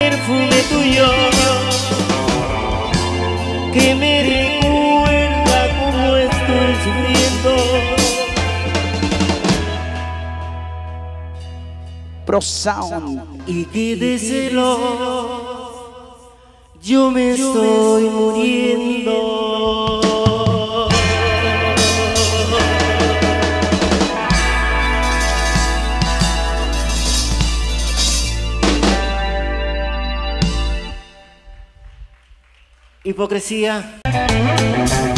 perfume tuyo que me recuerda cómo estoy sufriendo. Pro Sound. Y que de celos yo me estoy muriendo. Hipocresía.